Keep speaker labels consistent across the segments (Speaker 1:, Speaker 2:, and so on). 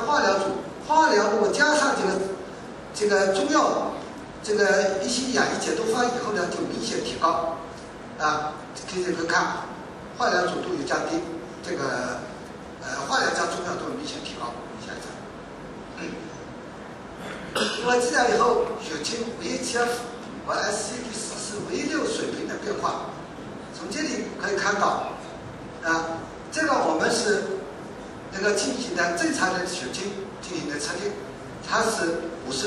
Speaker 1: 化疗组，化疗如果加上这个中药，这个一些氧乙解毒方以后呢，就明显提高啊，可以看化疗组都有降低，这个化疗加中药都有明显提高。下一张。那么治疗以后，血清 VHF 和 SCD44V6 水平的变化，从这里可以看到，啊，这个我们是那个进行的正常的血清进行的测定，它是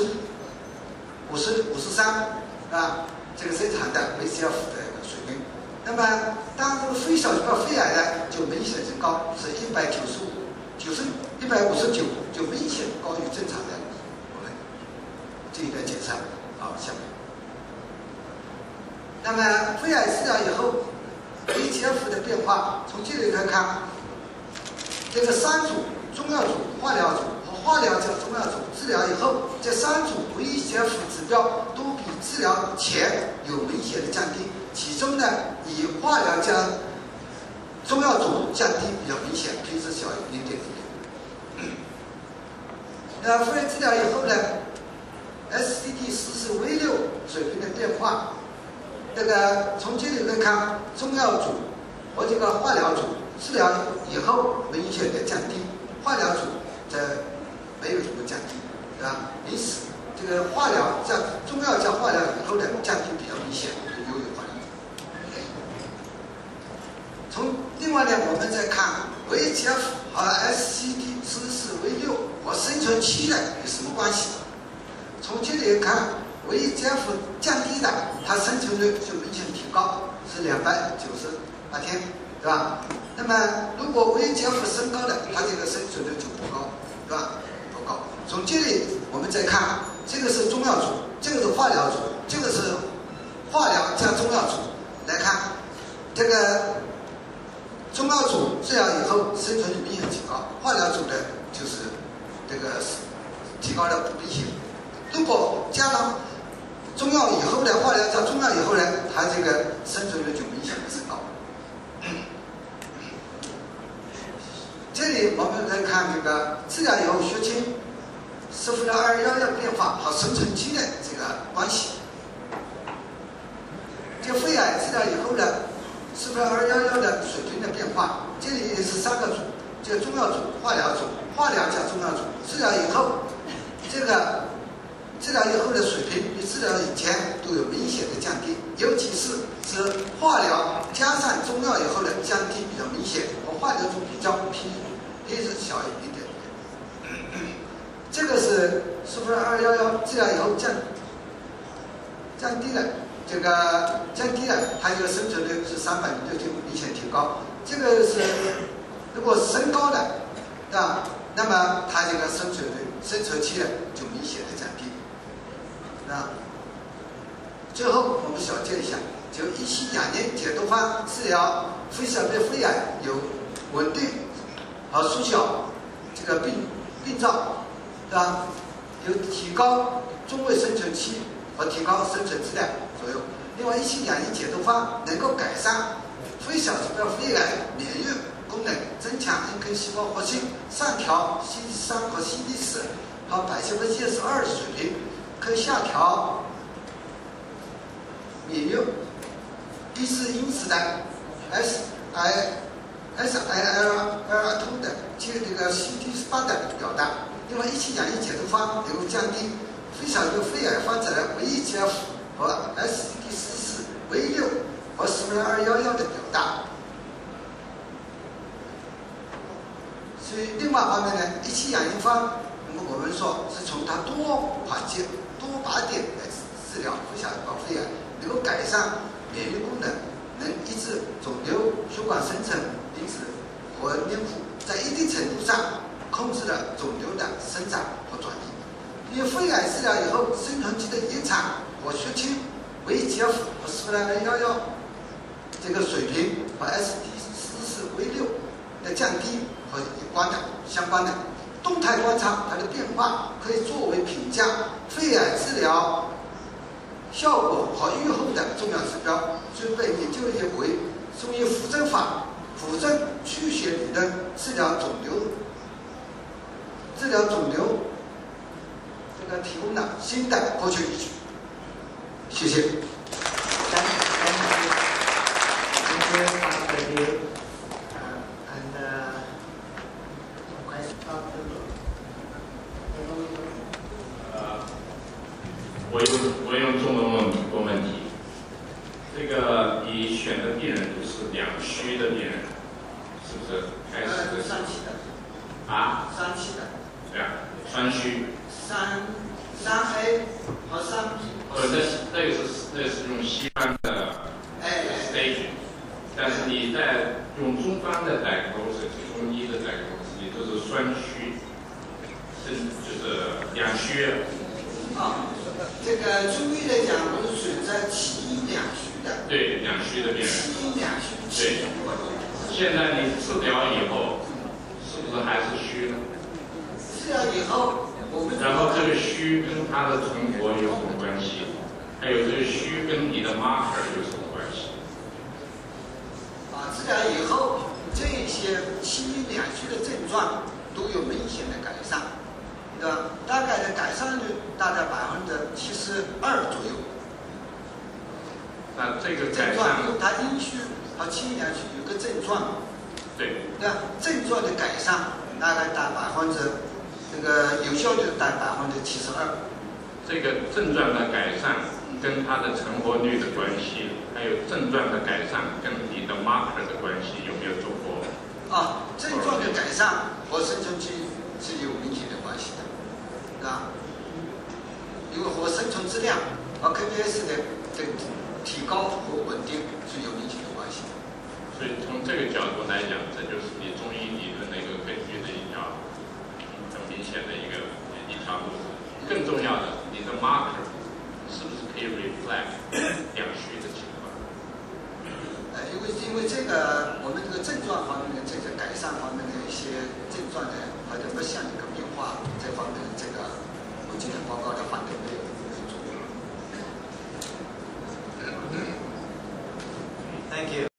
Speaker 1: 53啊，这个正常的 VHF 的水平。那么当这个非小细胞肺癌呢，就明显升高，是159，就明显高于正常的。我们这一个检测，好，下面。那么肺癌治疗以后 ，VHF 的变化，从这里来看，这个3组中药组、化疗组和化疗加中药组治疗以后，这3组 VHF 指标都比治疗前有明显的降低。其中呢，以化疗加中药组降低比较明显 ，P 值小于0.01。那肺癌治疗以后呢 ，SCD44V6 水平的变化，这个从这里来看，中药组和这个化疗组治疗以后明显的降低，化疗组这没有什么降低，对吧？因此，这个化疗加中药加化疗以后的降低比较明显，优于化疗。从另外呢，我们再看 VHF 和 SCD44V6 和生存期的有什么关系？从这里看 ，VHF 降低的，它生存率就明显提高，是298天，对吧？那么如果 VHF 升高的，它这个生存率就不高，对吧？不高。从这里我们再看，这个是中药组，这个是化疗组，这个是化疗加中药组。来看这个中药组治疗以后生存率明显提高，化疗组的就是这个提高的不明显。如果加上中药以后的化疗加中药以后呢，它这个生存率就明显的升高。这里我们可以看这个治疗以后血清10^211变化和生存期的这个关系。这肺癌治疗以后的10^211的水平的变化，这里也是3个组，这个中药组、化疗组、化疗加中药组治疗以后，这个治疗以后的水平比治疗以前都有明显的降低，尤其是化疗加上中药以后的降低比较明显，和化疗组比较 P 值小于0.1。这个是10^211治疗以后降低了，这个降低了，它这个生存率是306，就明显提高。这个是如果升高的，对吧？那么它这个生存期呢就明显的降低。啊，最后我们小结一下，就一期2年解毒方治疗肺小叶肺癌有稳定和缩小这个病灶，对吧？有提高中位生存期和提高生存质量作用。另外，一期2年解毒方能够改善肺小细胞肺癌免疫功能，增强 NK 细胞活性，上调 CD3 和 CD4和白细胞 GS2的水平。可以下调免疫抑制因子的 SIL2 的这个 CD8 的表达。另外，一期2年解毒方能够降低肺小叶肺癌发展的 VHF 和 SCD44V6 和10^211的表达。所以，另外方面呢，一期2年方，我们说是从它多靶点来治疗肺小细胞肺癌，能够改善免疫功能，能抑制肿瘤、血管生成因子和黏糊，在一定程度上控制了肿瘤的生长和转移。因为肺癌治疗以后，生存期的延长和血清 VHF 和10^211这个水平和 SCD44V6的降低和相关的。动态观察它的变化，可以作为评价肺癌治疗效果和预后的重要指标，所以被研究业为属于辅正法、辅正去血理论治疗肿瘤治疗肿瘤这个提供了新的科学依据。谢谢。
Speaker 2: 我用中文问个问题。这个你选的病人都是两虚的病人，是不是？还是
Speaker 1: 三期的。
Speaker 2: 啊？
Speaker 1: 三期的。
Speaker 2: 对啊，双虚。三 A 和三 B。那是用西方的stage， 但是你在用中方的diagnosis，中医的diagnosis，你都是双虚，就是两虚。
Speaker 1: 这个中医来讲，我们选择气阴两虚的。
Speaker 2: 对，两虚的病人。
Speaker 1: 气阴两虚。
Speaker 2: 对。现在你治疗以后，是不是还是虚呢？
Speaker 1: 治疗以后，我们
Speaker 2: 然后这个虚跟它的存活有什么关系？还有这个虚跟你的 marker 有什么关系？
Speaker 1: 治疗以后，这些气阴两虚的症状都有明显的改善。对吧？大概的改善率大概72%左右。
Speaker 2: 那这个
Speaker 1: 症状，因为它阴虚和气阴两虚有个症状，
Speaker 2: 对
Speaker 1: 吧？症状的改善大概达这个有效率达72%。
Speaker 2: 这个症状的改善跟它的成活率的关系，还有症状的改善跟你的 marker 的关系有没有做过？
Speaker 1: 症状的改善和生存期是有明显的关系的。因为和生存质量和 KPS 的提高和稳定是有明显的关系的。
Speaker 2: 所以从这个角度来讲，这就是你中医理论的一个根据的一条很明显的一条路。更重要的，你的 marker 是不是可以 reflect 两虚的情况？
Speaker 1: 因为这个我们这个症状方面的这个改善方面的一些症状呢，好像不像一个变化这方面的这个我今天报告的反对没有做。Thank you.